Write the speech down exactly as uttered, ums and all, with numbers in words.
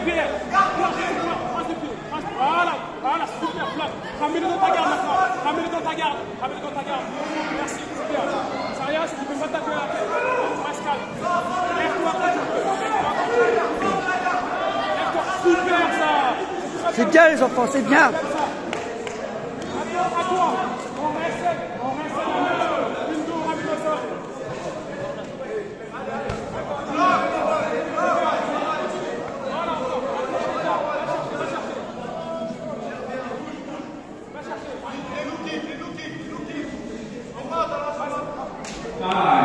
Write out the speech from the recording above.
derrière. Passe de pied. Voilà, voilà, super, flat. Ramène dans ta garde maintenant. Ramène dans ta garde. Ramène dans ta garde. Merci, c'est bien. Saria, si tu peux pas taper la tête. Pascal, lève-toi quand tu peux. Lève-toi quand tu peux. Lève-toi, super ça. C'est bien les enfants, c'est bien. À toi, à toi. On réessaye, on réessaye la même chose. Une, deux, ramène au sol. Ah.